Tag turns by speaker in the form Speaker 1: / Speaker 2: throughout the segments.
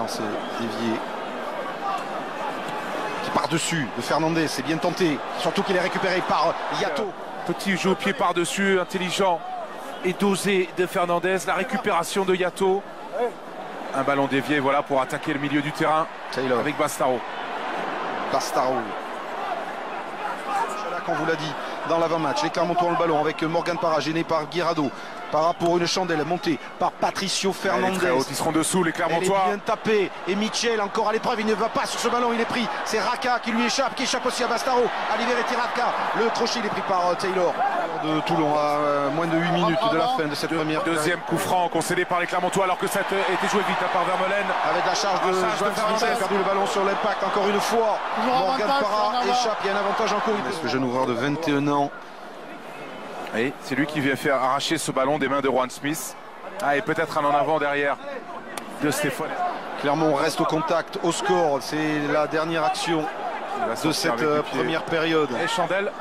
Speaker 1: c'est dévié. Qui part dessus de Fernandez, c'est bien tenté. Surtout qu'il est récupéré par Yato.
Speaker 2: Petit jeu au pied par-dessus, intelligent et dosé de Fernandez. La récupération de Yato. Un ballon dévié, voilà, pour attaquer le milieu du terrain.
Speaker 1: Taylor
Speaker 2: avec Bastaro.
Speaker 1: Bastaro. On vous l'a dit dans l'avant-match, les Clermontois ont le ballon avec Morgan Parra, gêné par Guirado. Parra pour une chandelle montée par Patricio Fernandez.
Speaker 2: Ils seront dessous, les Clermontois.
Speaker 1: Elle est bien tapée. Et Michel encore à l'épreuve, il ne va pas sur ce ballon, il est pris. C'est Raka qui lui échappe, qui échappe aussi à Bastaro. Aliveretti Raka, le crochet il est pris par Taylor de Toulon à moins de 8 minutes de la fin de cette première.
Speaker 2: Deuxième coup franc concédé par les Clermontois alors que ça a été joué vite par Vermeulen.
Speaker 1: Avec la charge de Joan Smith, il a perdu le ballon sur l'impact encore une fois. Morgan Parra échappe, il y a un avantage en cours. Ce jeune ouvreur de 21 ans.
Speaker 2: Et c'est lui qui vient faire arracher ce ballon des mains de Juan Smith. Ah, et peut-être un en avant derrière de Stéphane.
Speaker 1: Clermont reste au contact, au score. C'est la dernière action de cette première période.
Speaker 2: Et Chandelle.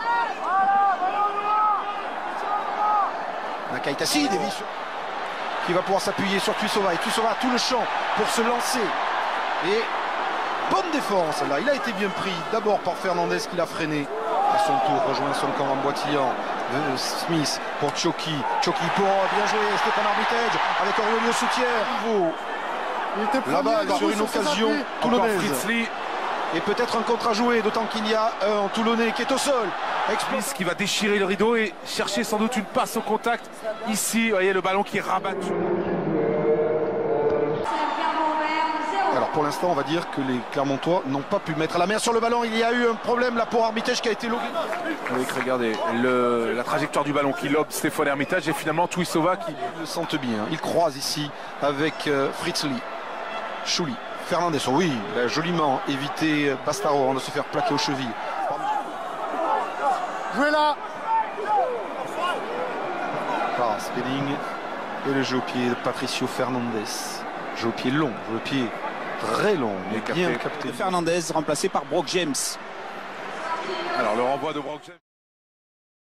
Speaker 1: Nakaitasi, qui va pouvoir s'appuyer sur Tuisova. Et Tuisova a tout le champ pour se lancer. Et bonne défense là. Il a été bien pris d'abord par Fernandez qui l'a freiné. À son tour, rejoint son camp en boitillant. Smith pour Tchoki. Tchoki pour bien jouer. Stéphane Arbitage avec Aurelio Soutière. La balle sur une occasion toulonnaise. Et peut-être un contre à jouer, d'autant qu'il y a un Toulonnais qui est au sol.
Speaker 2: Smith qui va déchirer le rideau et chercher sans doute une passe au contact. Ici, vous voyez le ballon qui est rabattu.
Speaker 1: Alors pour l'instant, on va dire que les Clermontois n'ont pas pu mettre la main sur le ballon. Il y a eu un problème là pour Armitage qui a été logué.
Speaker 2: Oui, regardez la trajectoire du ballon qui lobe Stéphane Hermitage et finalement Tuisova qui
Speaker 1: le sentent bien. Il croise ici avec Fritzli. Chouli. Fernandez, oui, il a joliment évité Bastaro avant de se faire plaquer aux chevilles.
Speaker 3: Jouez là.
Speaker 1: Par Spelling et le jeu au pied de Patricio Fernandez. Jeu au pied long, jeu au pied très long, mais bien capté.
Speaker 4: Fernandez remplacé par Brock James.
Speaker 2: Alors le renvoi de Brock James.